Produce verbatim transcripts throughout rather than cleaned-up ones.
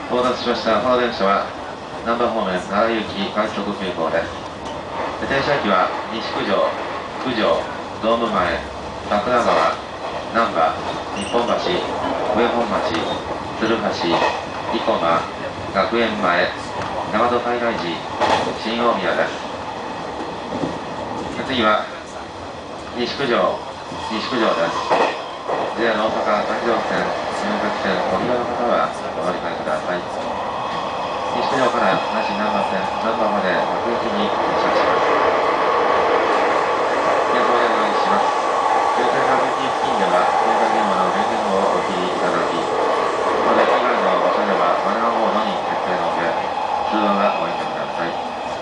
到達しました。この電車は難波方面奈良行き快速急行です。停車駅は西九条、九条、ドーム前、桜川、難波、日本橋、上本町、鶴橋、生駒、学園前、大和西大寺、新大宮です。次は西九条、西九条です。ジェイアール 大阪環状線、宮崎線、小木の方はお乗り換えください。西九条から阪神なんば線、難波まで各駅に停車します。電車でお願いします。終点各駅付近では、携帯電話の電源をお切りいただき、これ以外の場所ではマナーモードに設定の上、通話がおやめください。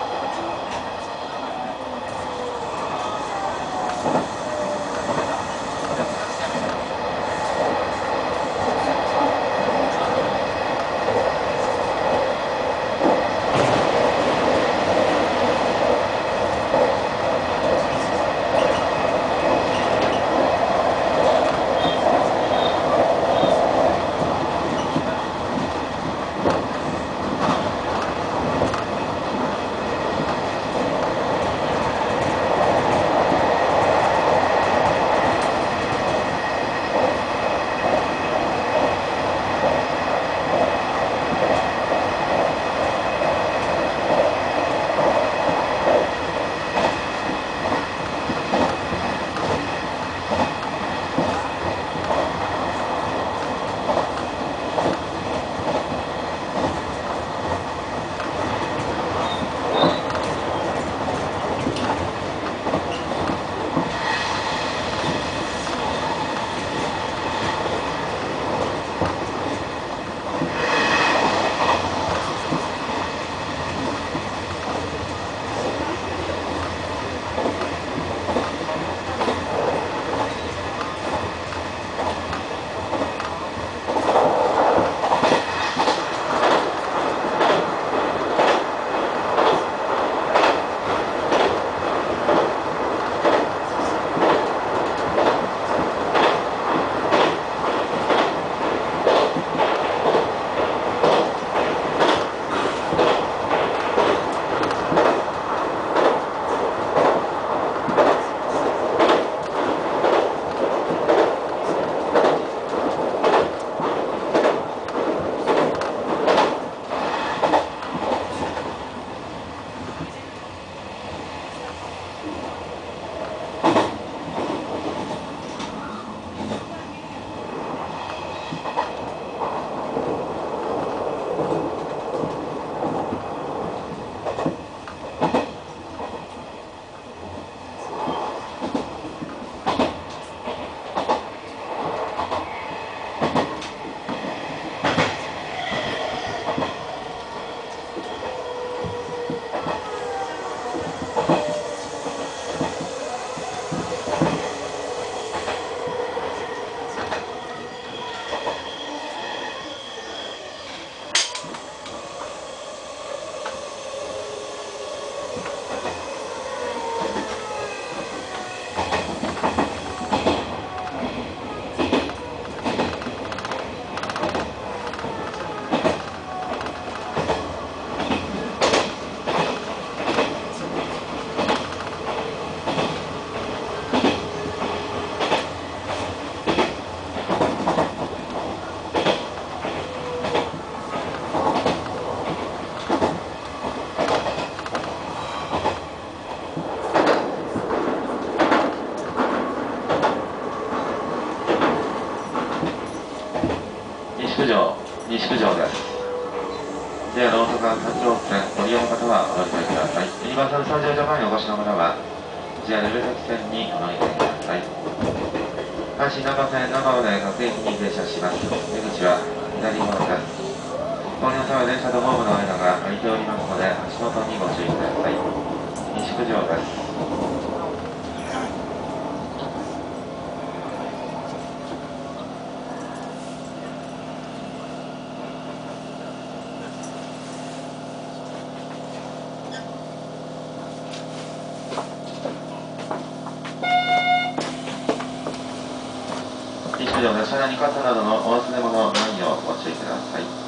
西九条、西九条です。ジェイアール 大阪環状線ご利用の方はお乗り換えください。ユニバーサル・スタジオ・ジャパンにお越しの方は ジェイアール 上崎線にお乗り換えください。阪神なんば線長野で各駅に停車します。出口は左側です。降りの際は電車とホームの間が空いておりますので足元にご注意ください。西九条です。西九条で車内に傘などのお忘れ物ないようご注意ください。